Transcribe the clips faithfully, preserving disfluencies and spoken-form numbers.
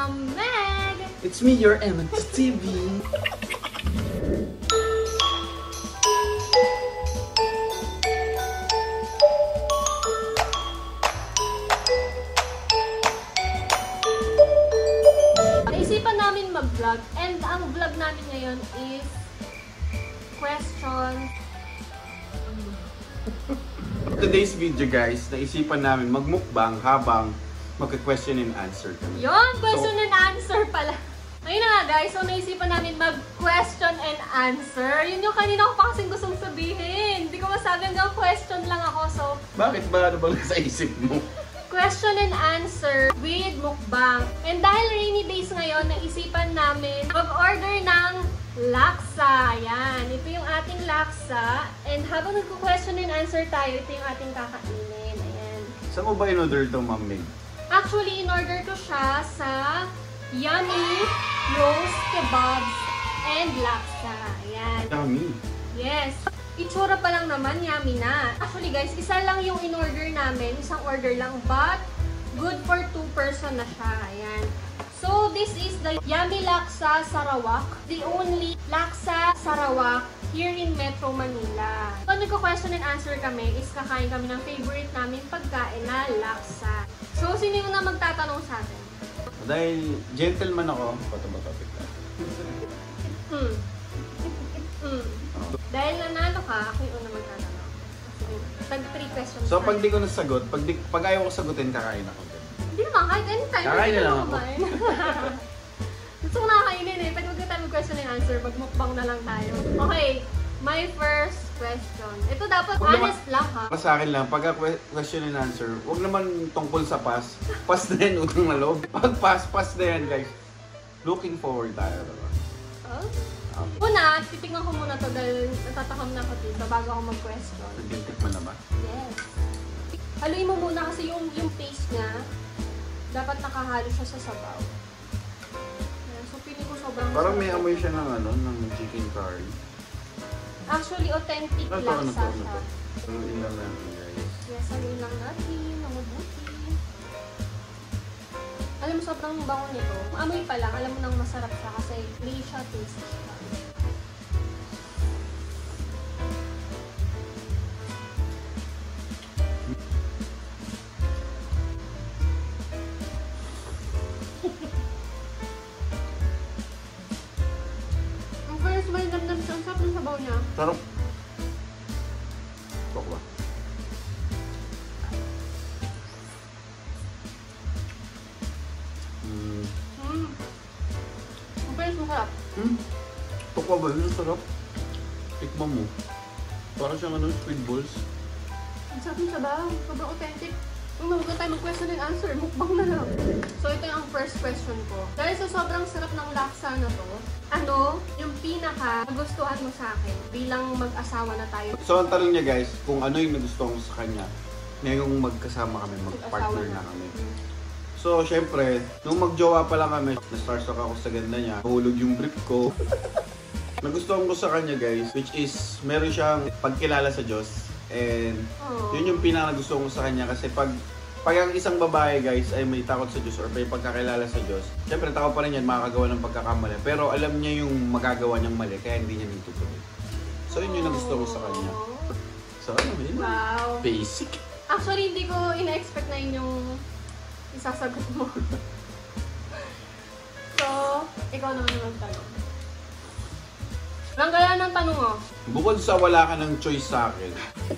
Ma'am Meg! It's me, your M T T V. Naisipan namin mag-vlog and ang vlog namin ngayon is question. Today's video guys, naisipan namin magmukbang habang magka-question and answer kami. Yon, question so, and answer pala. Ayun na nga guys, so naisipan namin mag-question and answer. Yun yung kanina ko pa kasing gustong sabihin. Hindi ko masabi hanggang question lang ako. So, bakit ba? Ano ba sa isip mo? Question and answer with mukbang. And dahil rainy days ngayon, naisipan namin mag-order ng laksa. Ayan, ito yung ating laksa. And habang nagko-question and answer tayo, ito yung ating kakainin. Ayan. Saan mo ba in-order ito, Ma'am Meg? Actually, in-order ko siya sa Yummy Roast Kebabs and Laksa. Ayan. Yummy. Yes. Itsura pa lang naman, yummy na. Actually guys, isa lang yung in-order namin. Isang order lang. But, good for two person na siya. Ayan. So, this is the Yummy Laksa Sarawak. The only Laksa Sarawak here in Metro Manila. So, nagko-question and answer kami is kakain kami ng favorite namin pagkain na laksa. So, sino yung na magtatanong sa atin? Dahil gentleman ako, bato ba topic lang? Hmm. Hmm. Dahil nanalo ka, ako yung una magtatanong. Tag three questions. So, pag di ko nasagot, pag, di, pag ayaw ko sagutin, kakain ako. Hindi naman, kahit anytime. Kakain na lang ako. Gusto ko nakakainin eh. Pag magkita tayo question and answer, magmukbang na lang tayo. Okay, my first question. Ito dapat wag honest naman, lang ha. Para sa akin lang, pag question and answer, huwag naman tungkol sa pass. Pass na yan, utang na loob. Pag pass, pass na yan guys. Looking forward tayo. Diba? Oh? Okay. Una, titignan ko muna to dahil natatakam na ako dito bago ako mag-question. Nagtintik mo na ba? Yes. Haluin mo muna kasi yung, yung taste niya, dapat nakahalo siya sa sabaw. Yan. So, feeling ko sobrang parang may sarap. amoy siya ng ano, ng chicken curry. Actually, authentic Ano to, laksa ano to, ano siya. to? Haluin lang natin guys. Yes, haluin lang natin. Mabuti. Alam mo, sobrang bango nito. Amoy pa lang, alam mo nang masarap siya kasi may siya taste siya. Ang first, may damdam siya. Ang sarap ng sabaw niya. Sarap. Tok ba? Hmm. Hmm. Ang first, masarap. Hmm? Tok ba ba? Yung sarap. Tikman mo. Parang siyang ano, squid balls. Ang sarap ng sabaw. Sobrang authentic. Kung mabuka tayo mag-question and answer, mukbang na lang. So, ito yung first question ko. Dahil sa sobrang sarap ng laksa na to, ano yung pinaka nagustuhan mo sa akin bilang mag-asawa na tayo? So, ang tanong niya guys, kung ano yung nagustuhan mo sa kanya, ngayong magkasama kami, mag-partner na kami. So, syempre, nung mag-jowa pa lang kami, na-starstruck ako sa ganda niya, mahulog yung brief ko. Nagustuhan ko sa kanya guys, which is, meron siyang pagkilala sa Diyos. And Aww. Yun yung pinaka-gusto ko sa kanya kasi pag pag ang isang babae guys ay may takot sa Diyos or may pagkakilala sa Diyos, syempre takot pa rin yan, makakagawa ng pagkakamali. Pero alam niya yung magagawa niyang mali, kaya hindi niya nitutuloy. So yun yung nagusto ko sa kanya. So ano yun? Wow. Basic. Actually, hindi ko ina-expect na yun yung isasagot mo. So, ikaw naman yung magtanong. Lang kaya ng tanong mo? Bukod sa wala ka ng choice sa akin.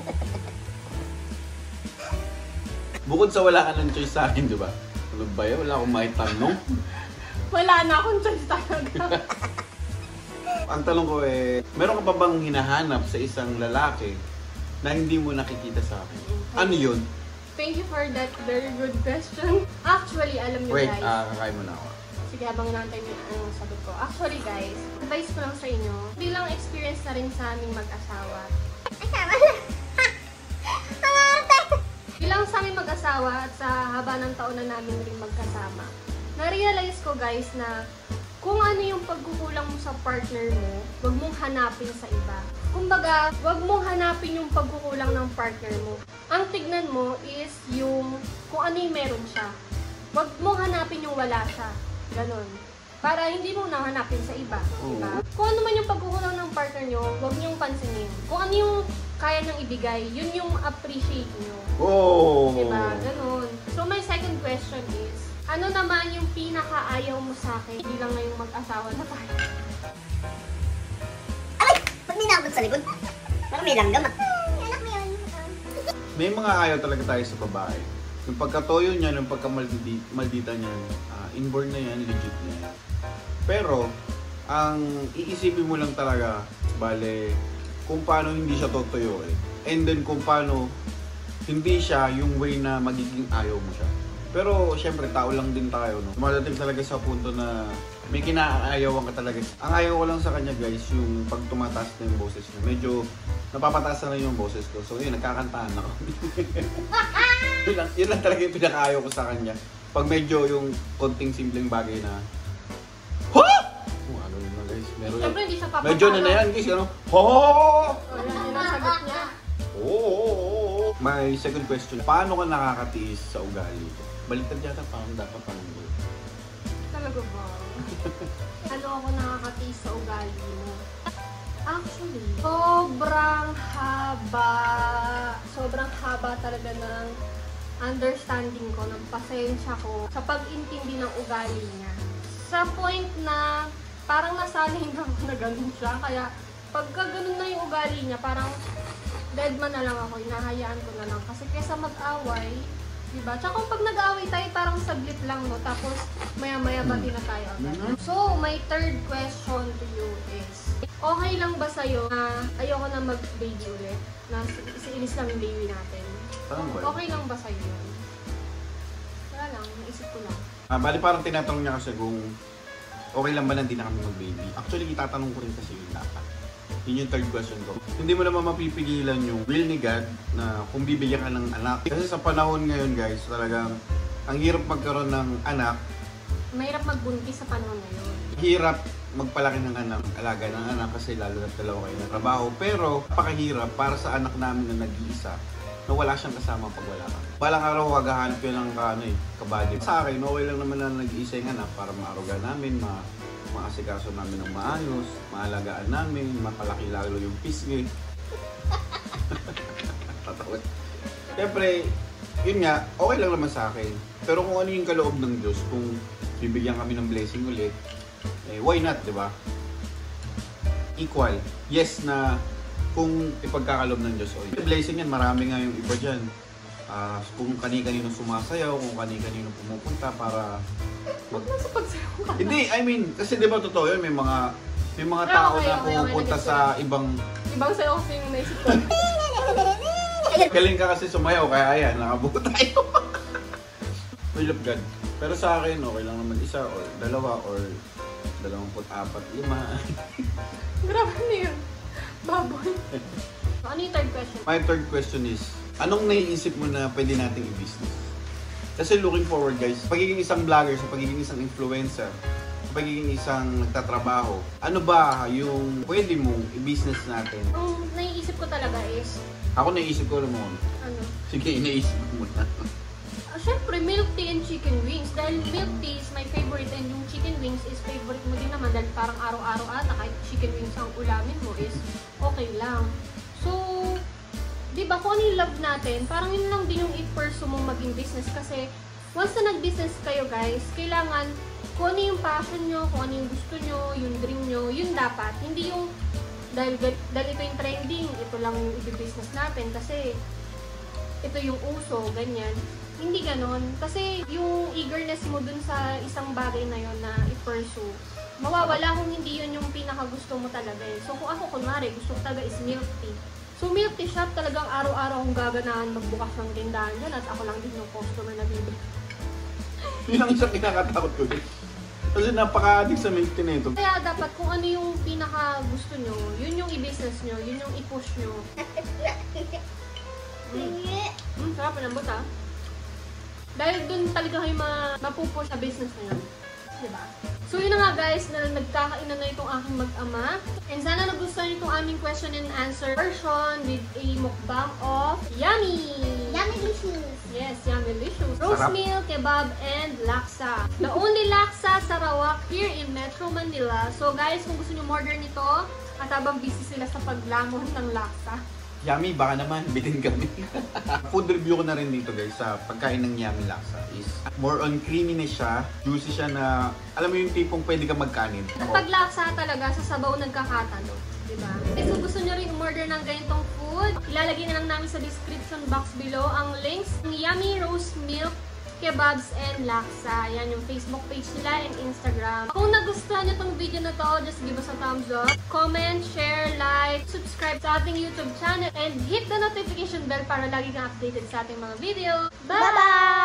Bukod sa wala ka ng choice sa akin, di ba? Ano ba yun? Wala akong maitanong. Wala na akong choice talaga. Ang tanong ko eh, meron ka pa bang hinahanap sa isang lalaki na hindi mo nakikita sa akin? Ano yun? Thank you for that very good question. Actually, alam niyo Wait, guys. Wait, uh, kakain mo na ako. Sige, habang inaantay niyo ang sagot ko. Actually guys, advice ko lang sa inyo, bilang experience na rin sa aming mag-asawa. Bilang sa aming mag-asawa at sa haba ng taon na namin rin magkasama, na-realize ko guys na kung ano yung pagkukulang mo sa partner mo, huwag mong hanapin sa iba. Kumbaga, huwag mong hanapin yung pagkukulang ng partner mo. Ang tignan mo is yung kung ano yung meron siya. Huwag mong hanapin yung wala siya. Ganon. Para hindi mo nahanapin sa iba. Oo. Diba? Kung ano man yung pagkukulang ng partner nyo, huwag nyong pansinin. Kung ano yung kaya niyang ibigay, yun yung appreciate nyo. Oh! Diba? Ganon. So, my second question is, ano naman yung pinaka-ayaw mo sa akin bilang ngayong mag-asawa na tayo? Aray! Ba't may nakabot sa likod? Parang may langgam ah. Anak mo yun. May mga ayaw talaga tayo sa babae. Yung pagkatoyo niya, yung pagkamaldita niya, uh, inborn na yan, legit na yan. Pero, ang iisipin mo lang talaga, bale, kung paano hindi siya totoyo eh. And then kung paano hindi siya yung way na magiging ayaw mo siya. Pero, syempre, tao lang din tayo, no? Madating talaga sa punto na may kinaayawan ka talaga. Ang ayaw ko lang sa kanya, guys, yung pag tumataas na yung boses niya. Medyo napapataas na yung boses ko. So, yun, nagkakantahan ako. yun, lang, yun lang talaga yung pinakaayaw ko sa kanya. Pag medyo yung konting simpleng bagay na, ho! Oh, ano yun na, guys? Meron Siyempre, hindi siya papatalo. medyo na na yan, guys. Ano? Ho! Wala yun ang sagot niya. Oo, oo, oo. My second question, paano ka nakakatiis sa ugali ko? Baliktad yata, parang dapat parang doon. Talaga ba? Ano ako nakakatiis sa ugali mo? Actually, sobrang haba. Sobrang haba talaga ng understanding ko, ng pasensya ko sa pag-intindi ng ugali niya. Sa point na parang nasanay na ako na ganun siya. Kaya pagka ganun na yung ugali niya, parang dead man na lang ako, inahayaan ko na lang. Kasi kesa mag-away, diba? Tsaka kung pag nag-away tayo, parang saglit lang, no? Tapos maya-maya bati na tayo agad. So, my third question to you is, okay lang ba sa'yo na ayoko na mag-baby ulit? Na si-inis lang yung baby natin? Parang ba? Okay lang ba sa'yo yun? Wala lang, naisip ko lang. Ah, bali parang tinatanong niya kasi kung okay lang ba na hindi na kami mag-baby. Actually, itatanong ko rin kasi yun dapat. Yun yung third question ko. Hindi mo naman mapipigilan yung will ni God na kung bibigyan ka ng anak. Kasi sa panahon ngayon, guys, talagang ang hirap magkaroon ng anak. Mahirap magbuntis sa panahon ngayon. Hirap magpalaki ng anak, alaga ng anak kasi lalo na dalawa kayo ng trabaho. Pero napakahirap para sa anak namin na nag-iisa na wala siyang kasama pag wala ka. Balang araw, maghahanap yun ng ano, eh, kabadyo. Sa akin, okay lang naman na nag-iisa yung anak para maaruga namin, ma maasikaso namin ng maayos, maalagaan namin, mapalaki lalo yung pisngi. Tatawad. Siyempre, yun nga, okay lang naman sa akin. Pero kung ano yung kaloob ng Diyos, kung bibigyan kami ng blessing ulit, eh, why not, di ba? Equal. Yes na kung ipagkakaloob ng Diyos. Oh, blessing yan, marami nga yung iba dyan. Uh, kung kani-kanino sumasayaw, kung kani-kanino pumupunta para mag... Nasa pagsayaw ka. Hindi, I mean, kasi di ba totoo yun, may mga may mga tao okay, na okay, pumupunta okay, sa ibang... Ibang sayaw kasi yung naisip ko. Galing ka kasi sumayaw, kaya ayan, nakabuo tayo. We love God. Pero sa akin, okay lang naman isa, or dalawa, or dalawamput apat, lima. Grabe na yun. Baboy. Ano yung third question? My third question is, anong naiisip mo na pwede nating i-business? Kasi looking forward, guys, sa pagiging isang vlogger, sa pagiging isang influencer, sa pagiging isang nagtatrabaho, ano ba yung pwede mong i-business natin? Ang naiisip ko talaga is, Ako naiisip ko naman. ano? Sige, inaisip ko muna. Uh, Siyempre, milk tea and chicken wings. Dahil milk tea is my favorite and yung chicken wings is favorite mo din naman. Dahil parang araw-araw ata kahit chicken wings ang ulamin mo is okay lang. So, di ba kung ano yung love natin, parang yun lang din yung i-pursue mong maging business. Kasi once na nag-business kayo, guys, kailangan kung ano yung passion nyo, kung ano yung gusto nyo, yung dream nyo, yun dapat. Hindi yung dahil, dahil ito yung trending, ito lang yung i-business natin kasi ito yung uso, ganyan. Hindi ganon. Kasi yung eagerness mo dun sa isang bagay na yon na i-pursue, mawawala kung hindi yun yung pinakagusto mo talaga eh. So kung ako kunwari, gusto ko talaga is milk tea. So milk tea shop talagang araw-araw kong gaganahan magbukas ng tindahan dyan at ako lang din yung customer na bibili. Yun ang isang kinakatakot ko din. Kasi napaka-addict sa milk tea na ito. Kaya dapat kung ano yung pinaka gusto nyo, yun yung i-business nyo, yun yung i-push nyo. Mm. Mm, sarap ng buta. Dahil dun talaga kayo ma mapupush sa business na yun. Diba? So yun na nga guys, na nagkakainan na itong aking mag-ama. And sana nagustuhan itong aming question and answer version with a mukbang of Yummy! Yummy dishes. Yes, Yummy Licious. Roast Sarap. meal, kebab, and laksa. The only laksa Sarawak here in Metro Manila. So guys, kung gusto nyo order nito, at habang busy sila sa paglamon ng laksa. Yummy, baka naman, bilhin kami. Food review ko na rin dito guys sa pagkain ng Yummy Laksa is more on creamy na siya, juicy siya na, alam mo yung tipong pwede ka magkanin. At pag laksa talaga, sa sabaw nagkakatalo. Diba? Okay, so gusto nyo rin umorder ng ganitong food, ilalagay na lang namin sa description box below ang links ng Yummy Roast Milk, Kebabs, and Laksa. Yan yung Facebook page nila and Instagram. Kung nagustuhan nyo tong video na to, just give us a thumbs up. Comment, share, like, subscribe sa ating YouTube channel, and hit the notification bell para lagi kang updated sa ating mga video. Bye! Bye-bye!